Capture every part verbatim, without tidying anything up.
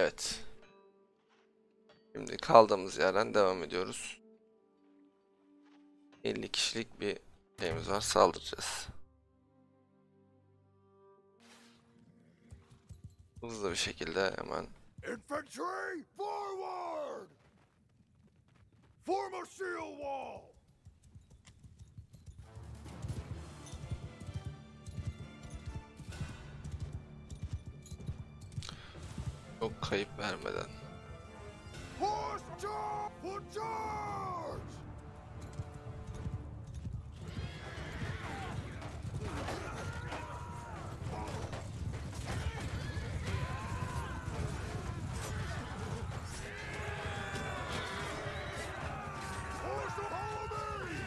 Evet. Şimdi kaldığımız yerden devam ediyoruz. elli kişilik bir şeyimiz var. Saldıracağız. Hızlı bir şekilde hemen. Infantry, forward! Form a shield wall! Çok kayıp vermeden. Horse charge! For charge! Horse follow me!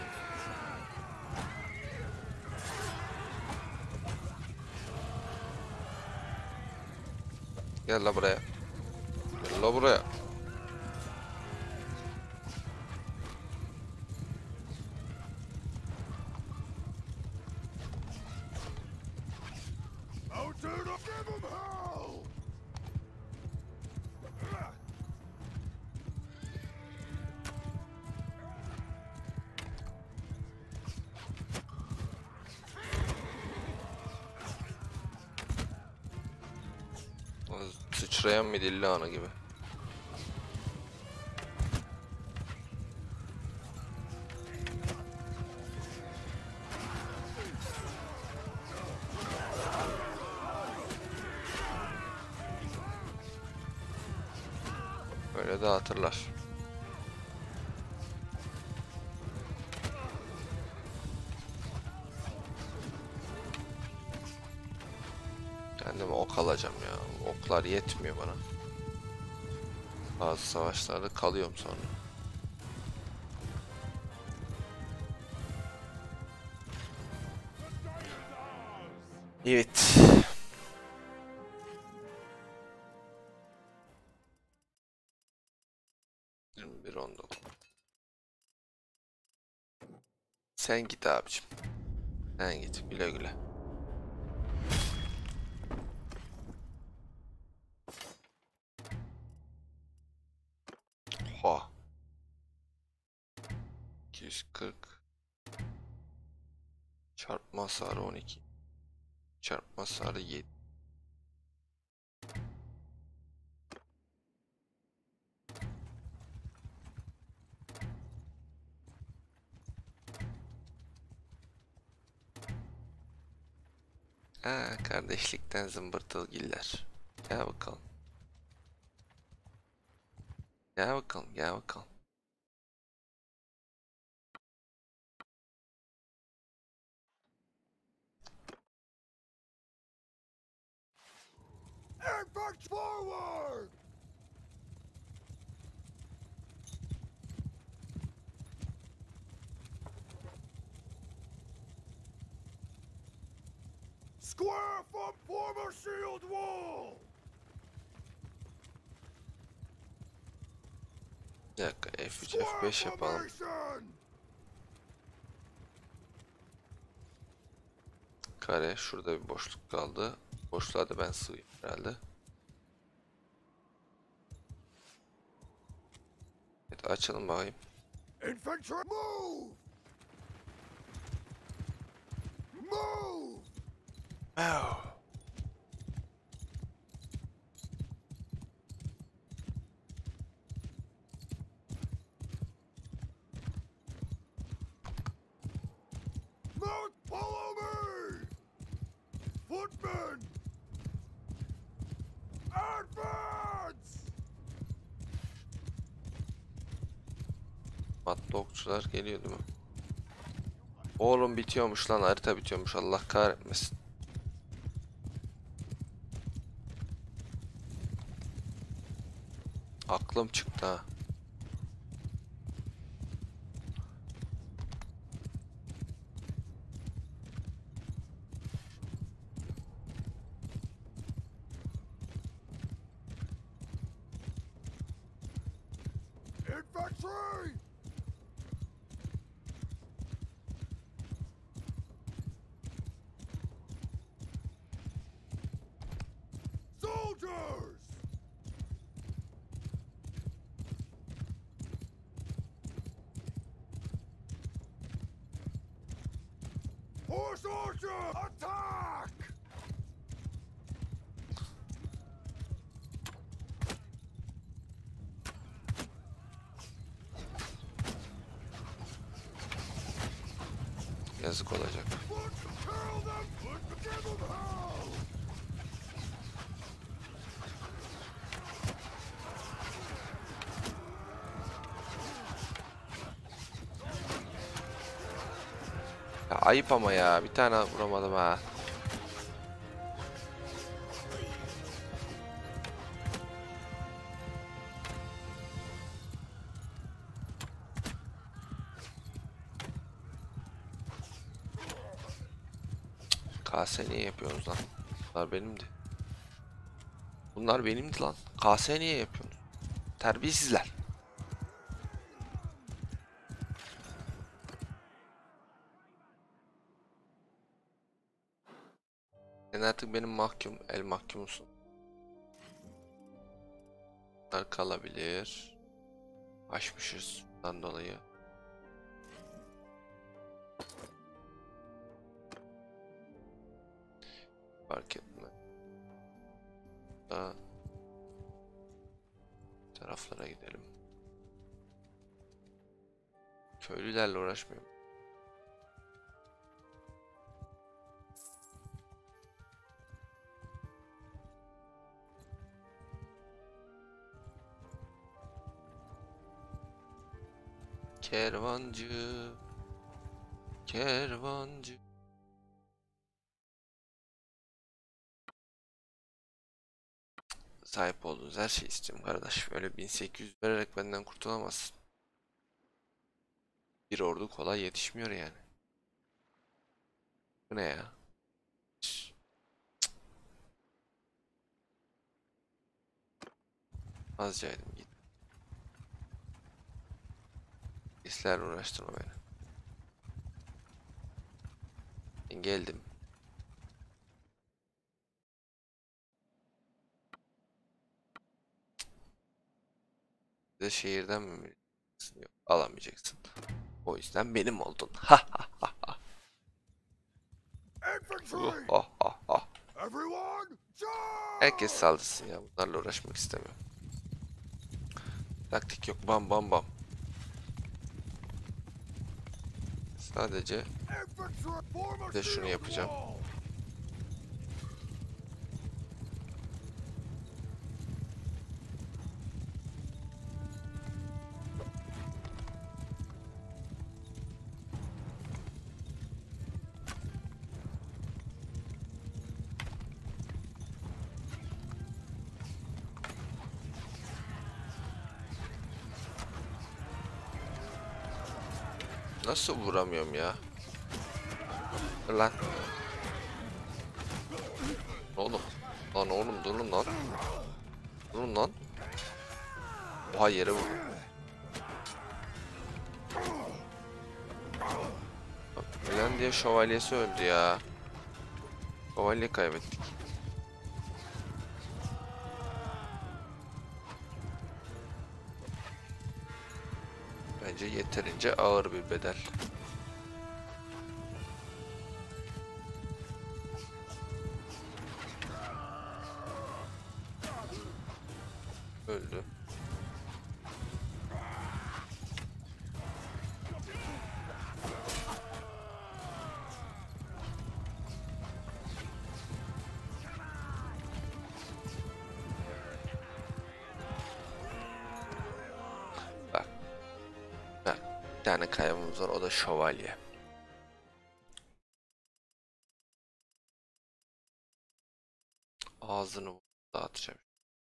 Gel la buraya. Gel la buraya. Out to the give 'em hell! Sıçrayan midilli ana gibi. Böyle dağıtırlar. Kendime ok alacağım ya. Oklar yetmiyor bana. Bazı savaşlarda kalıyorum sonra. Evet. yirmi bir on dokuz. Sen git abicim. Sen git güle güle. Ha. iki yüz kırk. Çarpma hasarı on iki. Çarpma hasarı yedi. Ha, kardeşlikten zımbırtılı giller. Gel bakalım. Gel bakalım, gel bakalım. Infantry forward! Square from form a shield wall! Bir dakika F üç F Square beş yapalım. formation! Kare şurada bir boşluk kaldı. Boşluğa da ben sığayım herhalde. Evet açalım bakayım. Infantry move! Move! Oh. Mount, follow me! Footmen! Advance! Matlı okçular geliyor değil mi? Oğlum bitiyormuş lan, harita bitiyormuş, Allah kahretmesin. Aklım çıktı ha. Infantry! Soldiers! Horse archer! Attack! Yazık olacak. Kill them! Give them hell! Ya ayıp ama ya. Bir tane vuramadım ha. K S niye yapıyorsunuz lan? Bunlar benimdi. Bunlar benimdi lan. K S niye yapıyorsunuz? Terbiyesizler. Sen artık benim mahkum, el mahkumsun. Bunlar kalabilir. Açmışız bundan dolayı. Fark etme. Daha taraflara gidelim. Köylülerle uğraşmıyorum. Kervancı, kervancı. Sahip olduğunuz her şeyi istiyorum kardeş. Öyle bin sekiz yüz vererek benden kurtulamazsın. Bir ordu kolay yetişmiyor yani. Bu ne ya? Şş, azcaydım git. İslerle uğraştırma beni. Ben geldim. Bir de şehirden mi vereceksin? Yok, alamayacaksın. O yüzden benim oldun. Ha ha ha ha. Oh, Infantry! oh, oh, oh. Everyone, charge! Herkes saldırsın ya. Bunlarla uğraşmak istemiyorum. Taktik yok. Bam bam bam. Sadece Infantry! Form a bir de şunu shield yapacağım. wall! Nasıl vuramıyorum ya? Dur lan. Oğlum. Lan oğlum durun lan. Durun lan. Oha yere vur. Milan diye şövalyesi öldü ya. Şövalye kaybettik. Bence yeterince ağır bir bedel. Öldü. Bak. Bak. Bir tane kayamız var, o da şövalye. Ağzını dağıtacağım.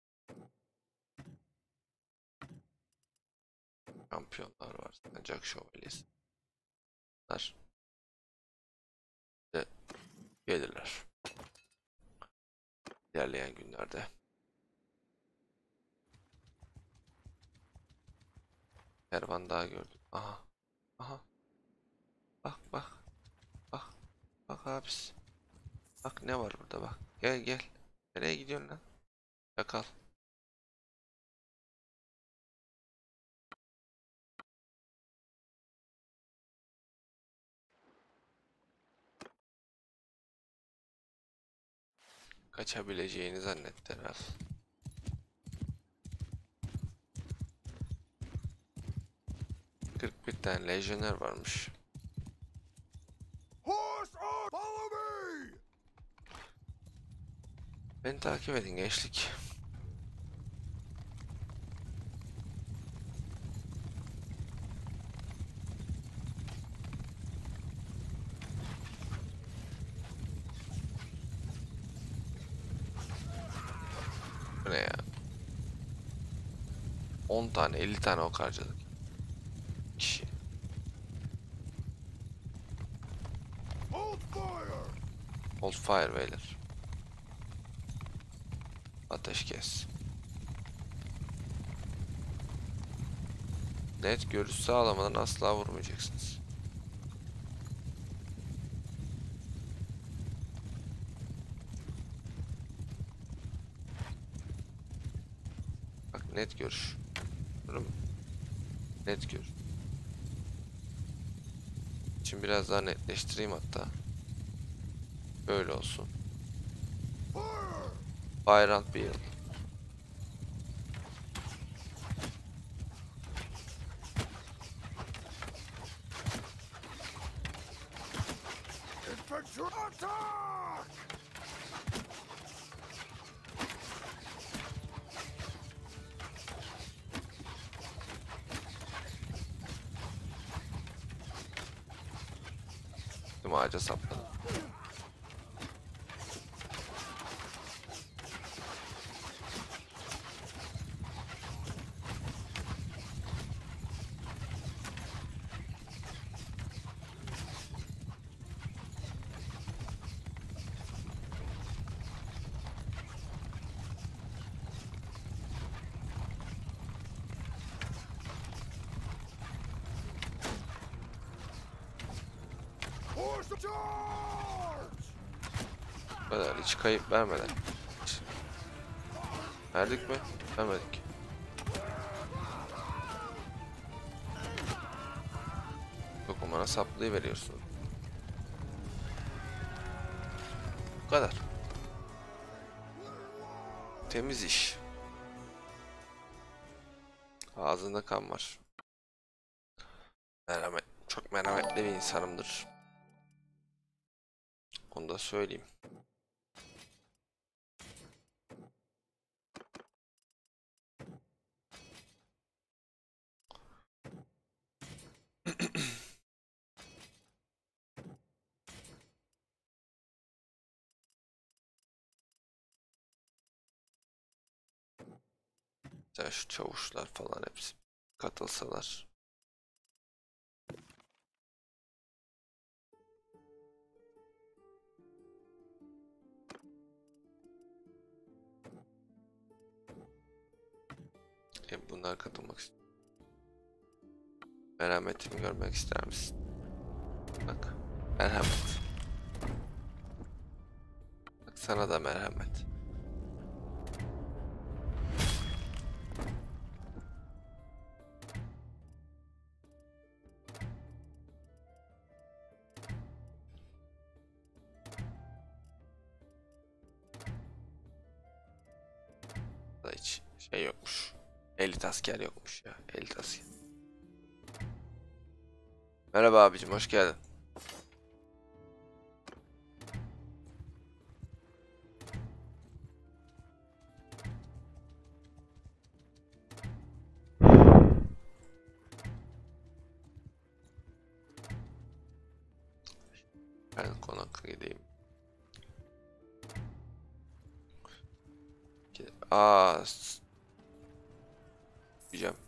Şampiyonlar var. Ancak şövalyesi. Bunlar de gelirler. İlerleyen günlerde. Kervan daha gördüm. Aha. Aha. Bak bak. Bak. Bak abisi. Bak ne var burada bak. Gel gel. Nereye gidiyorsun lan? Çakal. Kaçabileceğini zannetti herhalde. kırk bir tane lejyoner varmış. Horse on! Follow me! Beni takip edin gençlik. Bu ne ya? on tane elli tane ok harcadık. Kişi. Hold fire! Hold fire beyler. Ateş kes. Net görüş sağlamadan asla vurmayacaksınız. Bak net görüş. Durum. Net görüş. Şimdi biraz daha netleştireyim hatta. Böyle olsun. Fire! Bayram bir yıl. Infantry attack! Tüm ağaca sapladım. Horse charge! Bu kadar hiç kayıp vermeden. Hiç. Verdik mi? Vermedik. Yok bana saplayıveriyorsun. Bu kadar. Temiz iş. Ağzında kan var. Merhamet. Çok merhametli bir insanımdır. Onu da söyleyeyim. Mesela şu çavuşlar falan hepsi katılsalar. E bunlar katılmak istiyor. Merhametimi görmek ister misin? Bak. Merhamet. Bak sana da merhamet. Da hiç şey yokmuş. Elit asker yokmuş ya. Elit asker. Merhaba abicim, hoş geldin. Ben konak gideyim. Aa, s- diyeceğim.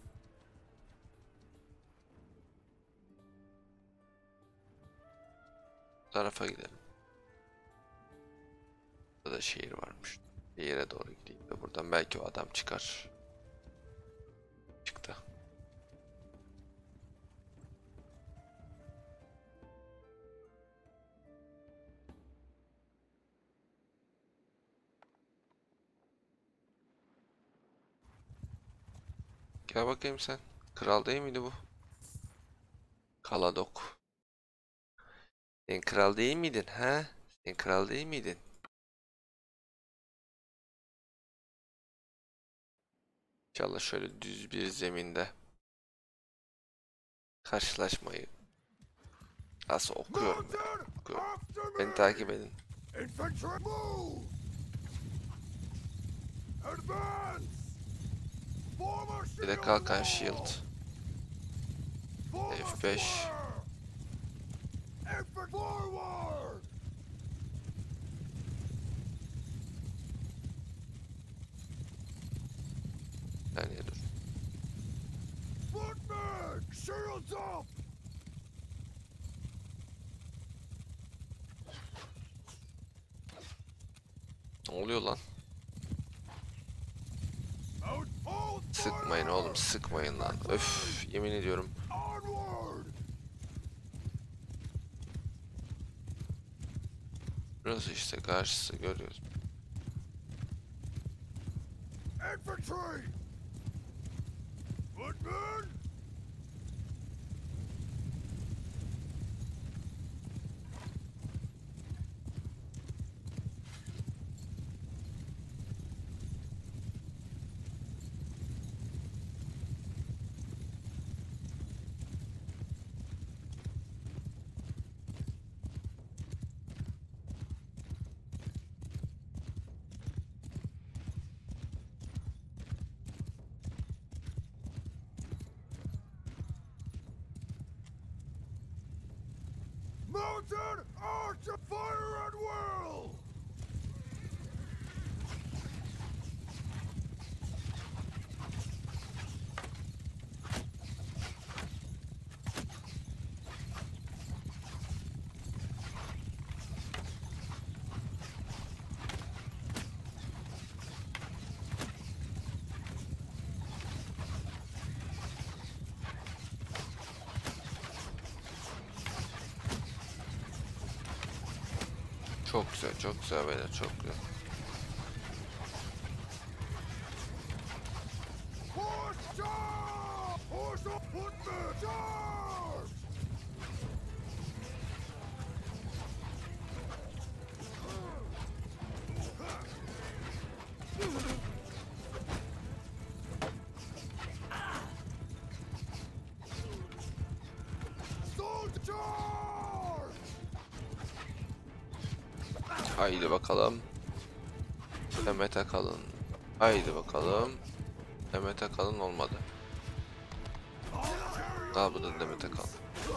Bu tarafa gidelim. Burada da şehir varmış. Şehire doğru gideyim de buradan belki o adam çıkar. Çıktı. Gel bakayım sen. Kral değil miydi bu? Kaladok. Sen kral değil miydin ha? Sen kral değil miydin? İnşallah şöyle düz bir zeminde karşılaşmayı nasıl okuyorum ya. Mounted Okuyorum. after Beni me. takip edin. Infantry move. Advance. Form a Bir de shield kalkan wall. shield. Form a F beş. square. Infantry forward. Yani dur. Footmen, shields up. Ne oluyor lan? Out all Sıkmayın oğlum, sıkmayın lan. Öf, yemin ediyorum. onward. Burası işte karşısı, görüyoruz. Infantry. Footmen. Mounted archer, fire at will. Çok güzel, çok güzel beyler, çok güzel. Horse charge! Horse of footmen charge! Soldier charge! Haydi bakalım. Demet'e kalın. Haydi bakalım. Demet'e kalın olmadı. Daha bu da Demet'e kalın.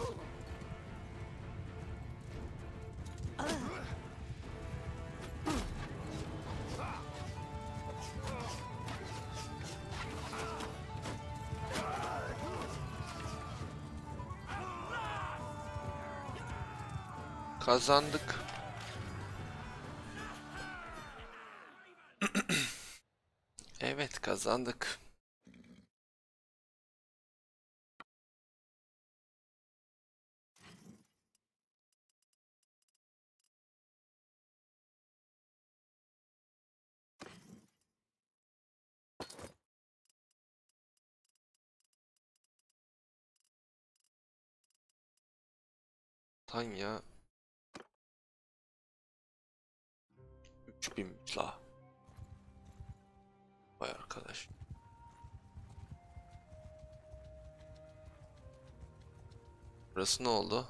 Kazandık. Evet, kazandık. Tanya üç binmiş la. Vay arkadaş. Burası ne oldu?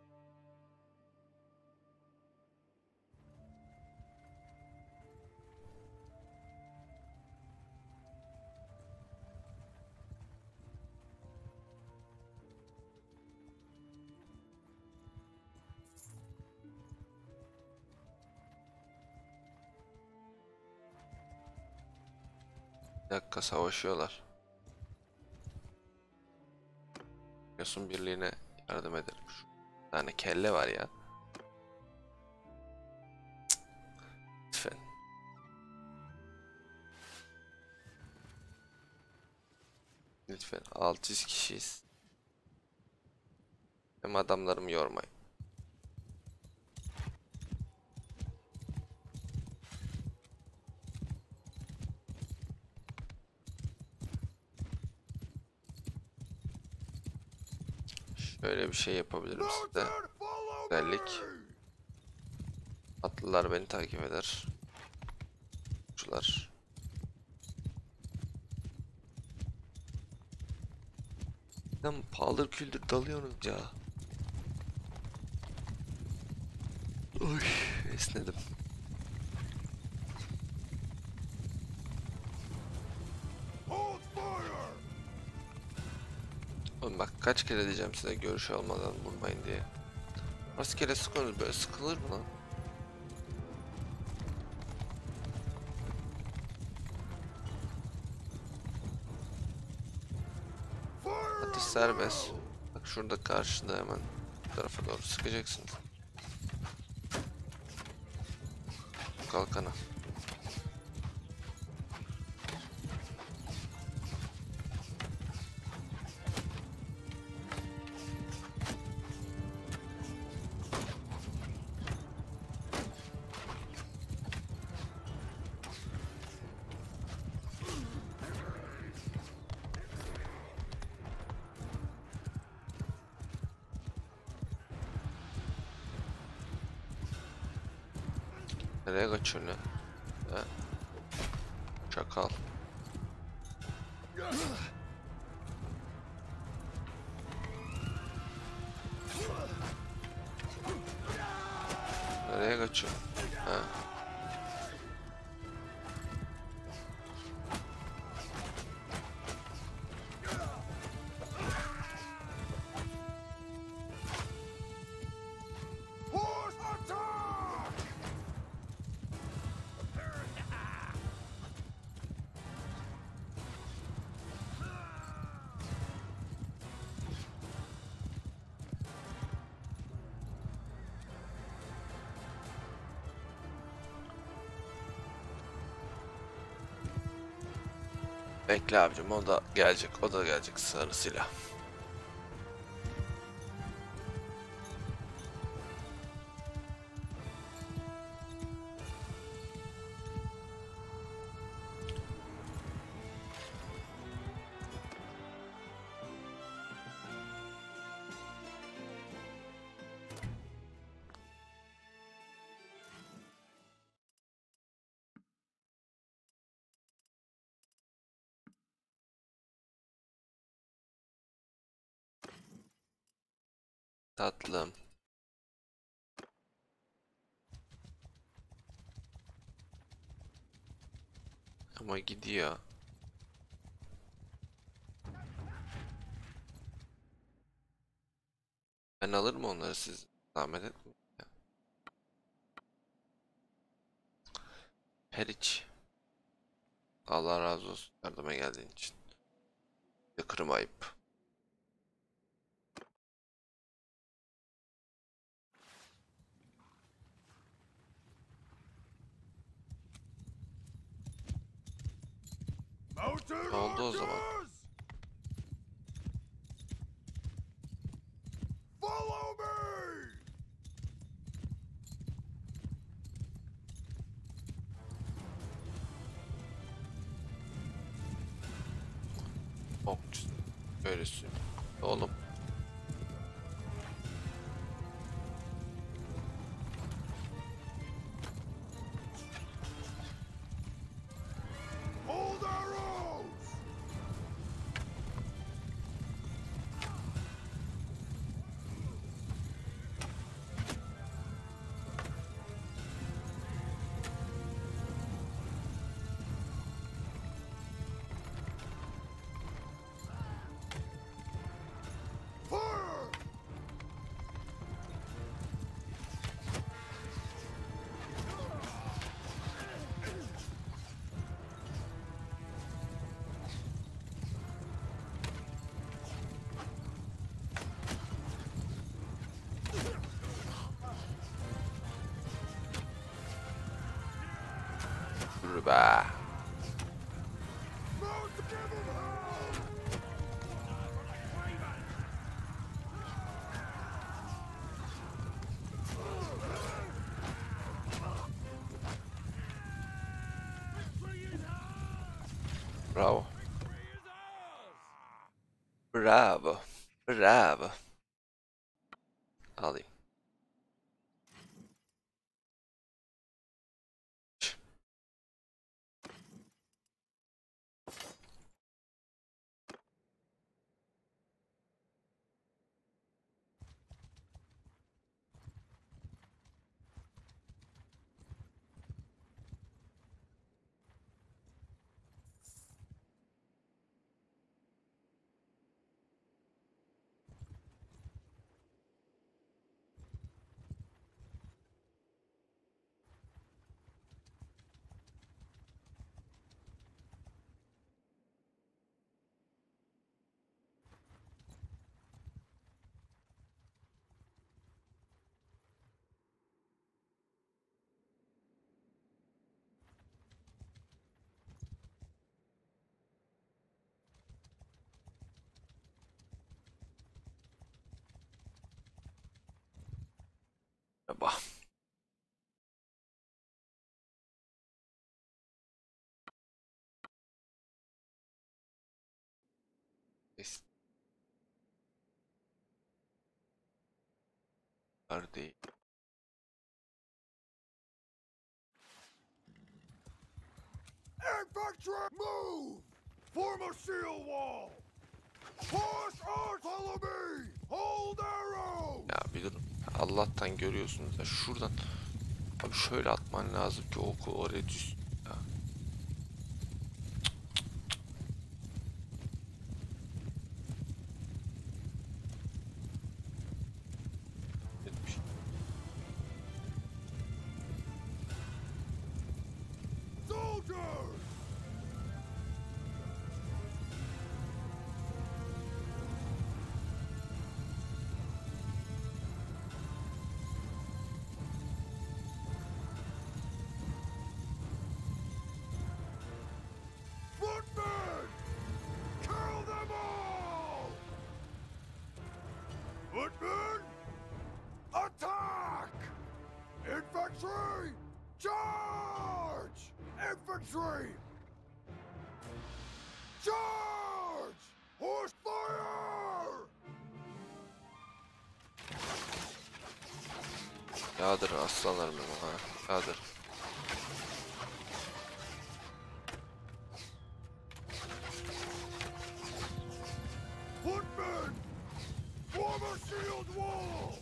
Bir dakika, savaşıyorlar. Yosun birliğine yardım ederim. Şu bir tane kelle var ya. Cık, lütfen. Lütfen. altı yüz kişiyiz. Hem adamlarımı yormayın. Şöyle bir şey yapabilirim size. Mounted, follow Güzellik. me! Atlılar beni takip eder. Uçular. Lan paldır küldür dalıyorsunuz ya. Oy, esnedim. Hold fire! Oğlum bak kaç kere diyeceğim size görüş almadan vurmayın diye. Rastgele sıkıyorsunuz, böyle sıkılır mı lan? Fire Atış at serbest. will! Bak şurada karşıda hemen bu tarafa doğru sıkacaksınız. Kalkana. Nereye kaçıyorsun ya? Ha? Çakal. Nereye kaçıyorsun? Ha? Horse attack! Bekle abicim, o da gelecek, o da gelecek sarısıyla. Tatlım. Ama gidiyor. Ben alırım onları, siz zahmet etmeyin. Her iç. Allah razı olsun yardıma geldiğin için. Yakırım ayıp. Mounted Ne oldu o zaman? archers! Follow me! Okçu. Böylesi. Oğlum. Hold arrows! Fire! Yürü be. Mount to give 'em hell! Bravo. Bravo. Bravo. Alayım. Merhaba. Es- Değil. Infantry, move! Form a shield wall! Push artillery! Hold arrows! Ya bir durun. Allah'tan görüyorsunuz ya şuradan. Abi şöyle atman lazım ki oku oraya düz. Ya. Etmiş. Soldiers! Footmen! Kill them all! Footmen! Attack! Infantry! Charge! Infantry! Charge! Horse fire! Yağdır aslanlarım benim ha. Yağdır. Footmen! Form a shield wall!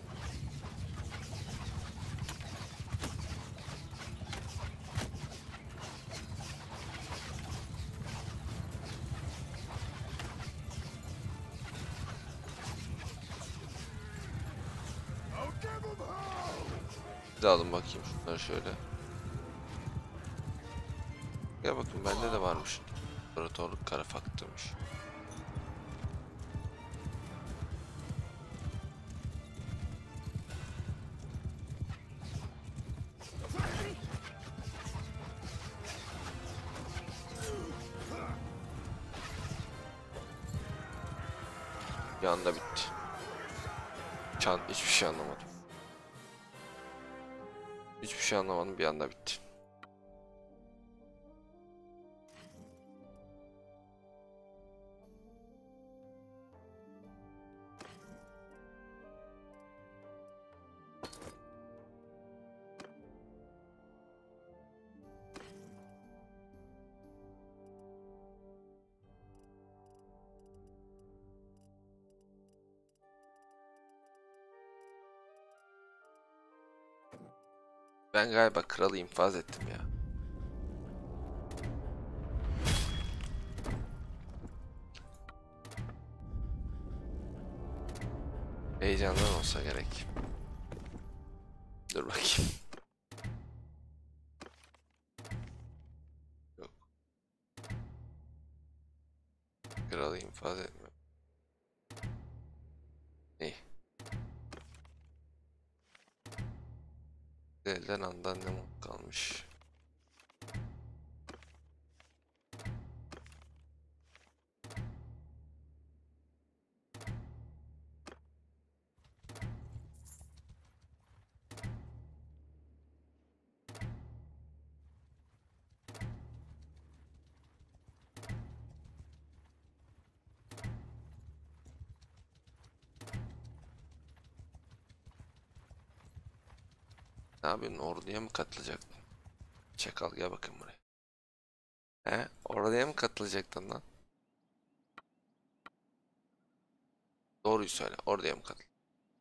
I'll give them hell! Bir de alın bakayım şunları şöyle. Ya bakın bende de varmış. İmparatorluk kara faktörmüş. Bir anda bitti. Çan hiçbir şey anlamadım. Hiçbir şey anlamadım bir anda bitti. Ben galiba kralı infaz ettim ya. Heyecandan olsa gerek. Dur bakayım. Yok. Kralı infaz etme. İyi. Elden andan ne mutlu kalmış. Ne yapıyorsun? Orduya mı katılacaktın? Çakal gel bakın buraya. He? Orduya mı katılacaktın lan? Doğruyu söyle. Orduya mı katıl?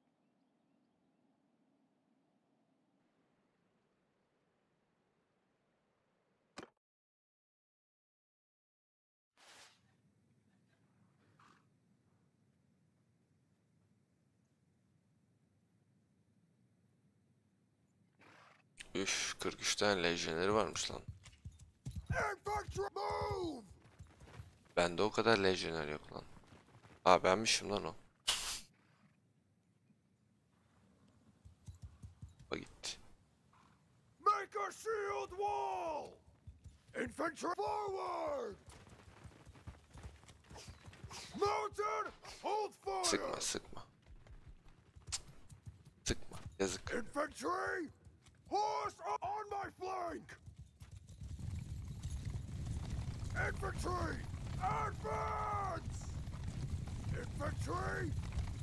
Üf, kırk üç tane lejyoneri varmış lan. Infantry, move! Bende o kadar lejyoner yok lan. Aa benmişim lan o. O gitti. Make a shield wall! Infantry, forward! Mountain, hold fire! Sıkma sıkma. Sıkma. Yazık. Infantry! Horse on my flank! Infantry! Advance! Infantry!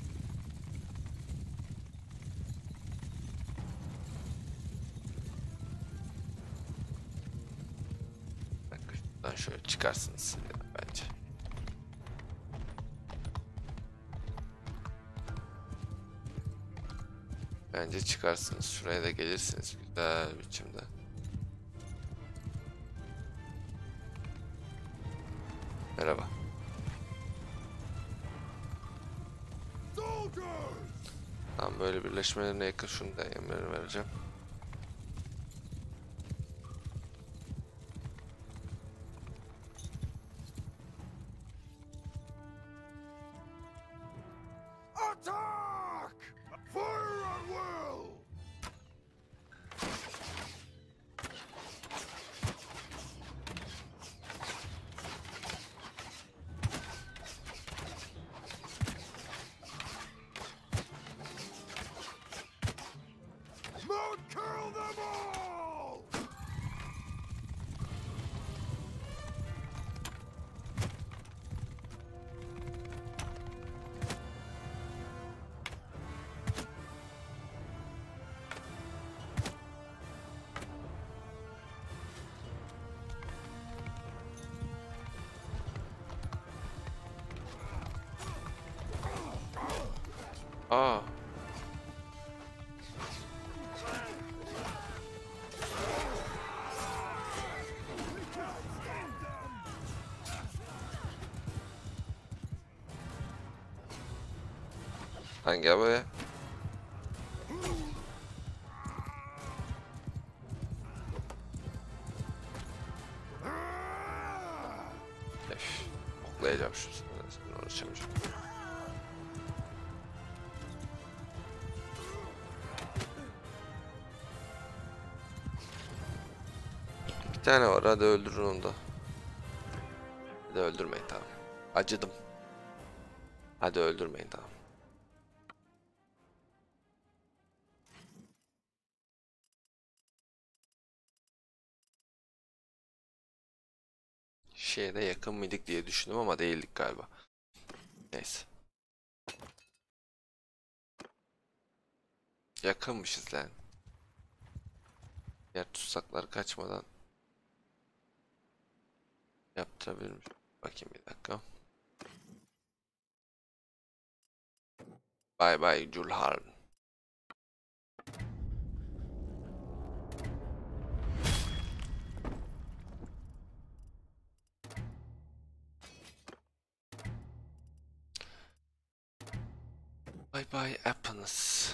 Bak, şuradan şöyle çıkarsınız bence. Bence çıkarsınız. Şuraya da gelirsiniz güzel biçimde. Merhaba. Soldiers! Tam böyle birleşmelerine yakın şunu da emrini vereceğim. Attack! Fire at will! Mount kill them all! Aa. Hangi abi? Öf, oklayacağım şu seninle uğraşamayacağım. Bir tane var, hadi öldürün onu da. Hadi öldürmeyin, tamam. Acıdım. Hadi öldürmeyin, tamam. Şeye de yakın mıydık diye düşündüm ama değildik galiba. Neyse. Yakınmışız lan. Diğer tutsaklar kaçmadan yaptırabilirim. Bakayım bir dakika. Bay bay Julharn. Bay bay Apples.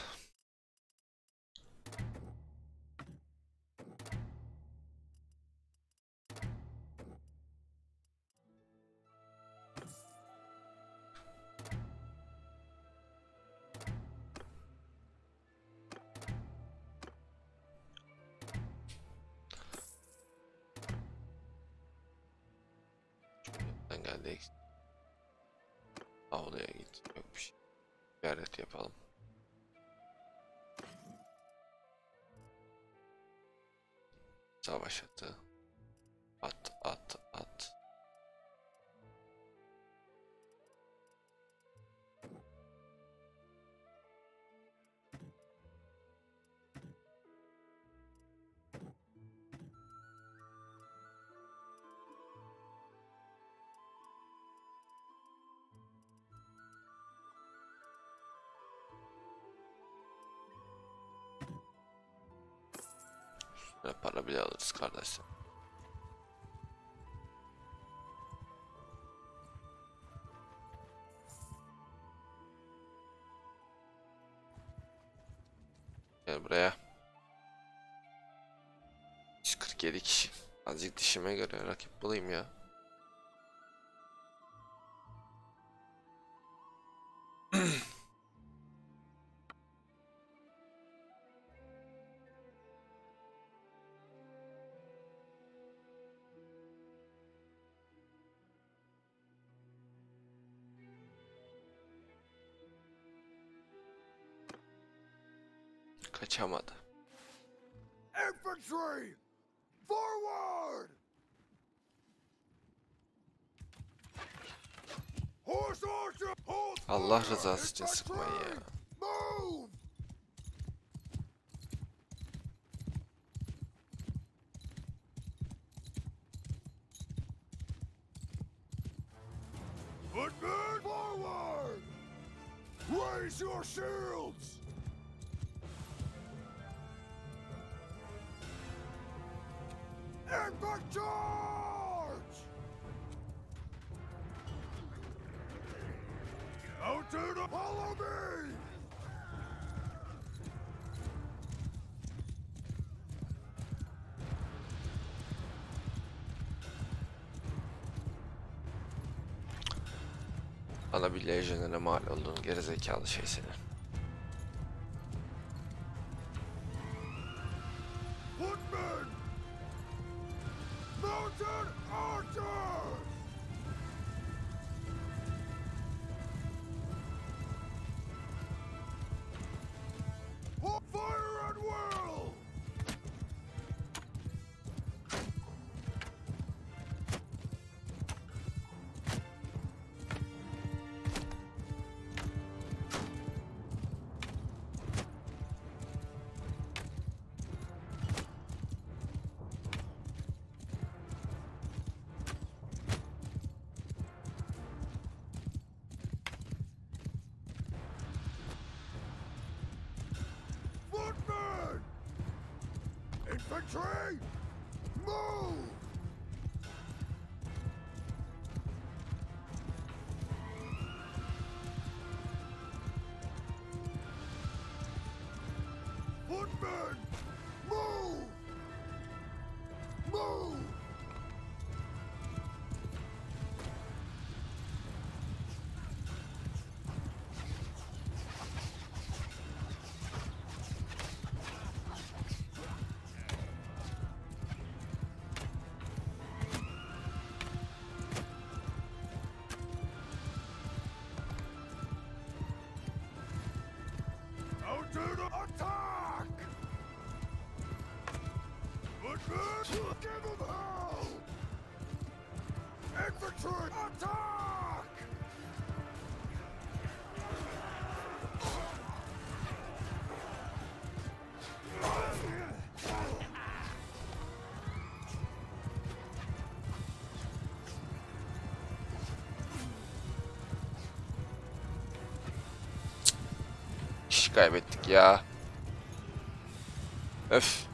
Şuradan geldik. Avluya git. Yok bir şey. Ziyaret yapalım. Savaş atı. At at at. Üstüne para bile alırız kardeşim. Gel buraya. yüz kırk yedi kişi. Azıcık dişime göre rakip bulayım ya. Kaçamadı. Infantry! Forward! Horse archer! Hold Allah fire! rızası için Infantry! sıkmayın ya. Move! Footmen forward! Raise your shields! Impact charge! Out to the follow me! Bana bir lejyonere mal olduğun gerizekalı şey senin. Footmen! Mounted archers! Hold fire at will! Footmen! Infantry! Move! Footmen! Move! Move! Out to the attack! Footmen! Give them hell! Infantry! Attack! Kişi kaybettik ya. Öf.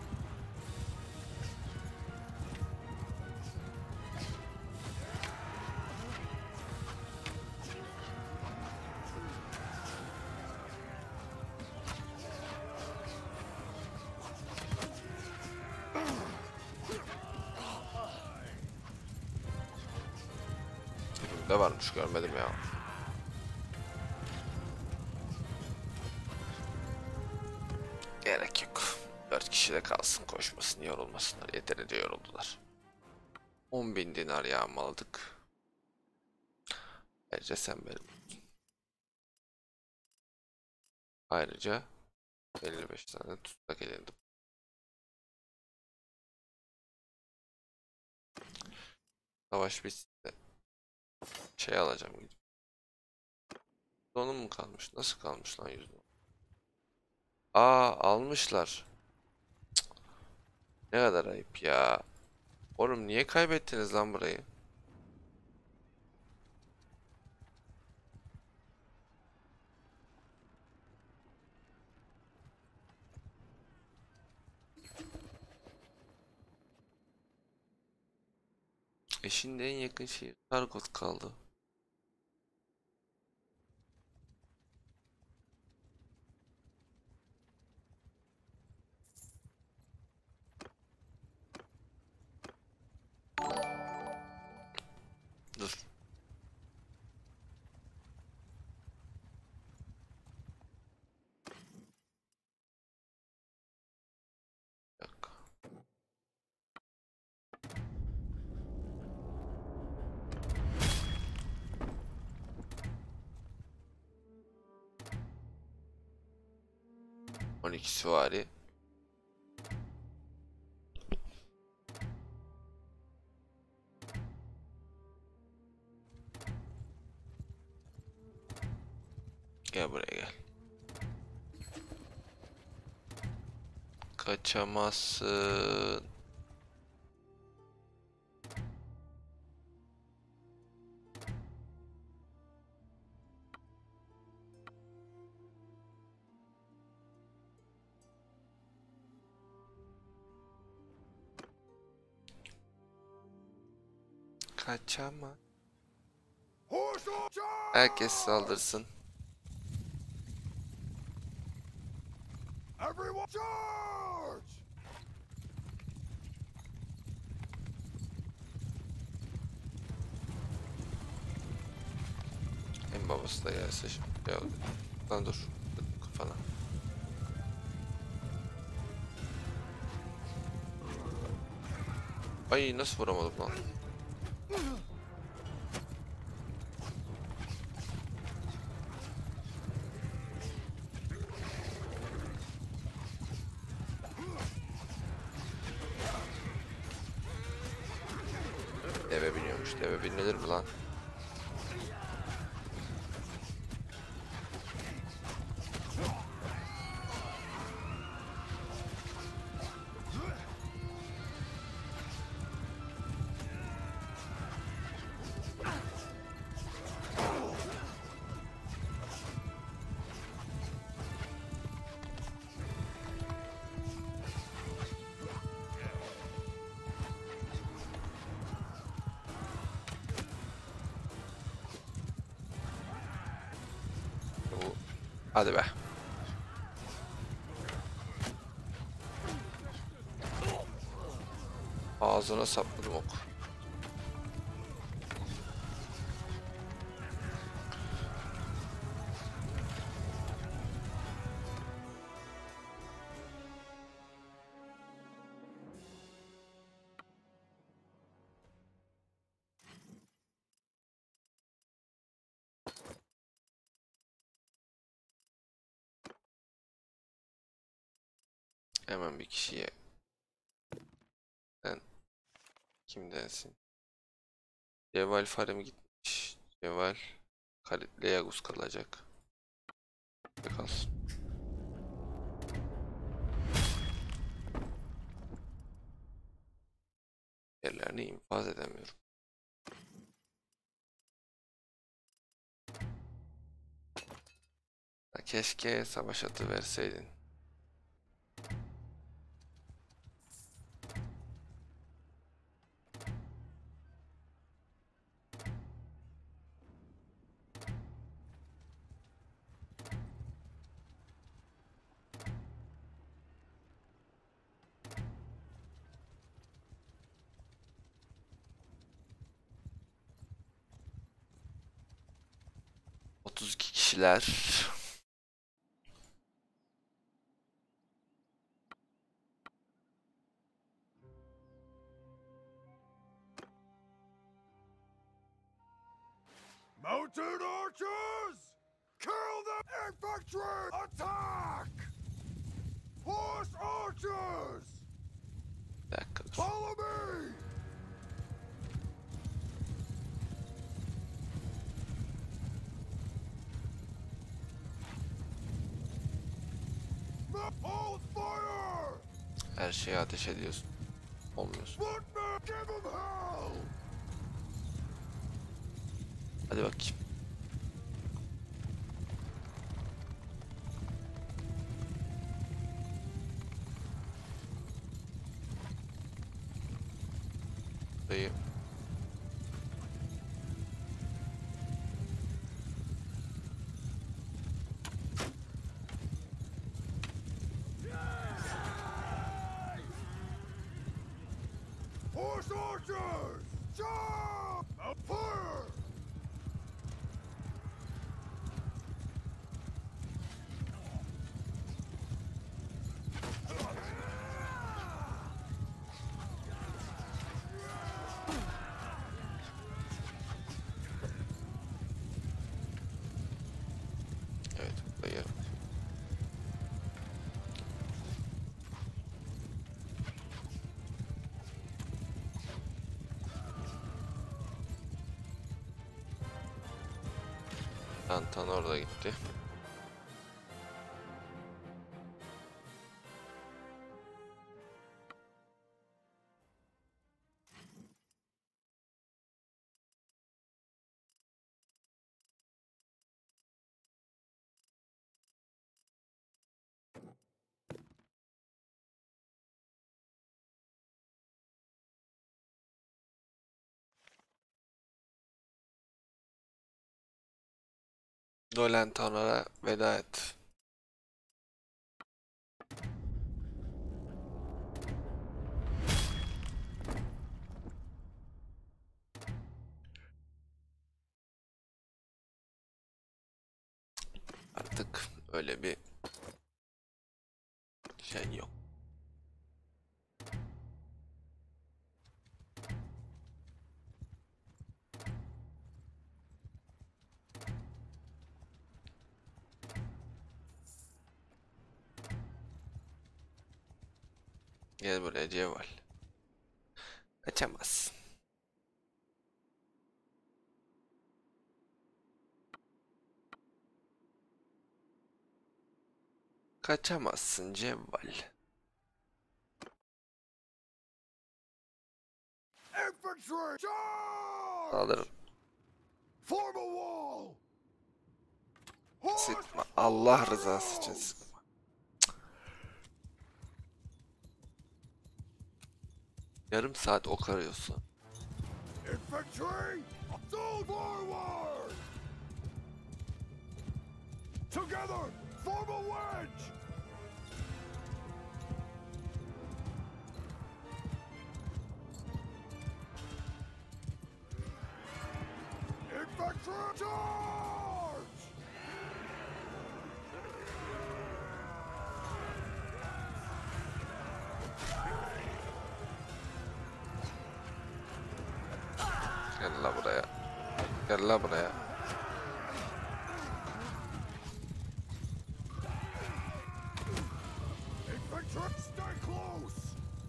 Ne varmış görmedim ya. Gerek yok. Dört kişi de kalsın, koşmasın, yorulmasınlar. Yeterince yoruldular. on bin dinar yağmaladık. Ayrıca sen benim. Ayrıca elli beş tane tutsak edindim. Savaş bitsin de şey alacağım gidip. Donum mu kalmış? Nasıl kalmış lan yüzde? Aa, almışlar. Cık, ne kadar ayıp ya. Oğlum niye kaybettiniz lan burayı? E şimdi en yakın şehir Targot kaldı. Dur. Bir dakika. on iki süvari. Gel buraya gel. Kaçamazsın. Kaçamaz. Horse on charge! Herkes saldırsın. Everyone charge! En babası da gelse şimdi. Ya, lan dur. Kafana. Ay nasıl vuramadım lan? Deve biniyormuş. Deve binilir mi lan? Bu. Hadi be. Ağzına sapladım ok. Hemen bir kişiye. Sen kimdensin? Ceval Farem gitmiş. Ceval Leyagus kalacak. Kalsın. Yerlerini infaz edemiyorum. Keşke savaş atı verseydin. otuz iki kişiler. Mounted archers! Kill the infantry! Attack! Horse archers! Bir dakika dur. Follow me! Hold fire! Her şeye ateş ediyorsun. Olmuyorsun. Footman, give him hell! Hadi bakayım. Dayı. Horse archers! Charge! Out fire! Evet dayı. Çantan orada gitti. Dolan Tanrı'na veda et. Artık öyle bir şey yok. Gel buraya Cevval. Kaçamazsın. Kaçamazsın Cevval. Infantry, charge! Alırım. Form a wall! Horse Sıkma. Allah rızası için sıkma. Yarım saat ok arıyorsun. infantry, assault forward! Together, form a wedge! Infantry, charge! Gel la buraya. Gel la buraya. Infantry, stay close!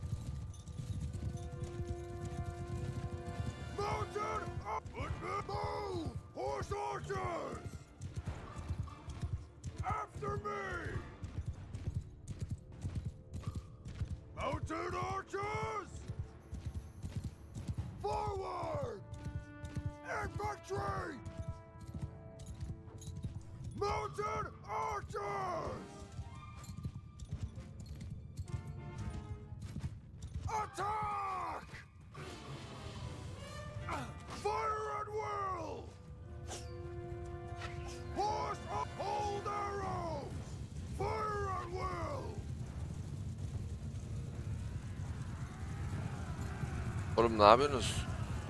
Mounted up! Move! Horse archers! After me! Mounted archers! Forward! Infantry! Mounted archers! Attack! Fire at will! Horse up, hold arrows! Fire at will! Oğlum ne yapıyorsunuz?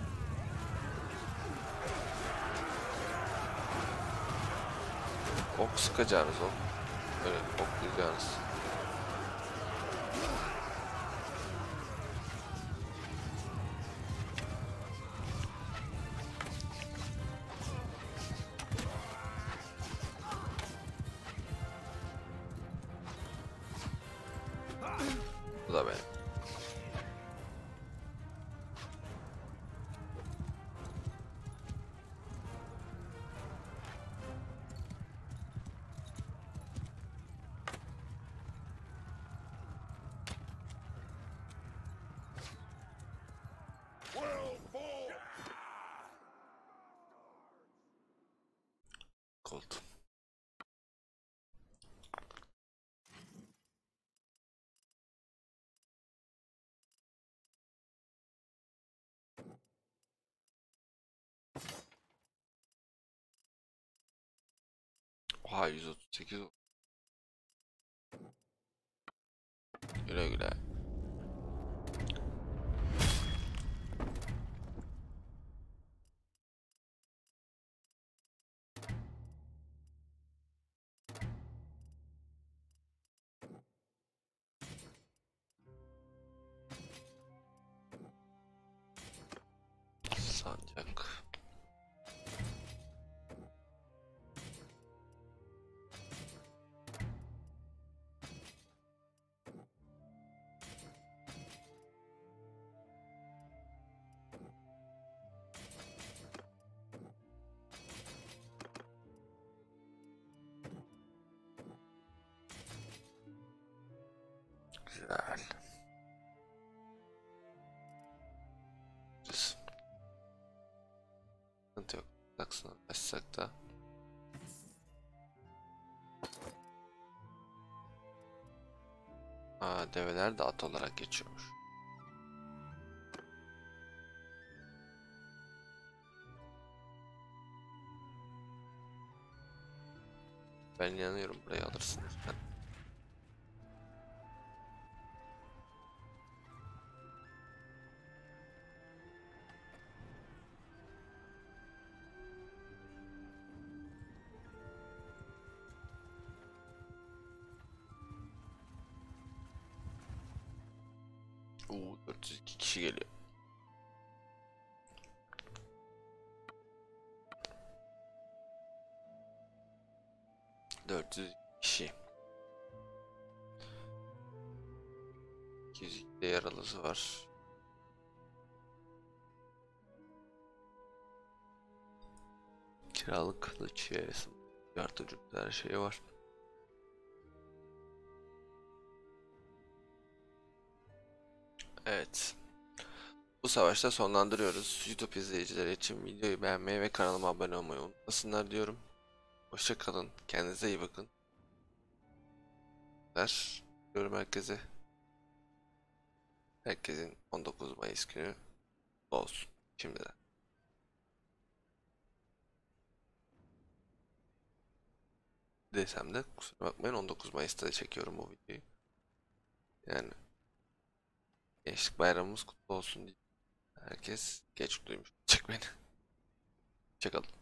Ok sıkacağınız ok. Böyle oklayacağınız. Bu da benim. Will fall! Colt. Oha yüz otuz sekiz. Güle güle. Sancak. Güzel. Düz. Sıkıntı yok. Taksana açsak da. Aa, develer de at olarak geçiyormuş. Ben inanıyorum, burayı alırsınız. Ben... Oo, dört yüz iki kişi geliyor. dört yüz kişi. iki yüz iki de yaralısı var. Kiralık kılıç yarısı. Yardımcı her şey var. Evet. Bu savaşta sonlandırıyoruz. YouTube izleyicileri için videoyu beğenmeyi ve kanalıma abone olmayı unutmasınlar diyorum. Hoşça kalın. Kendinize iyi bakın. Ver. Diyorum herkese. Herkesin on dokuz Mayıs günü olsun. Şimdiden. Desem de kusura bakmayın, on dokuz Mayıs'ta da çekiyorum bu videoyu. Yani Gençlik Bayramımız kutlu olsun diye. Herkes geç duymuş. Çık beni. Çakalım.